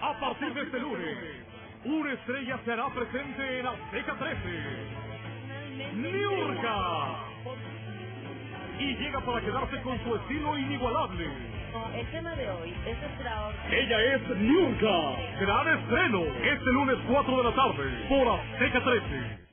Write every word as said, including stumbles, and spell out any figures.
A partir de este lunes, una estrella se hará presente en Azteca trece. Niurka. Y llega para quedarse con su estilo inigualable. El tema de hoy es extraordinario. Ella es Niurka. Gran estreno este lunes cuatro de la tarde por Azteca trece.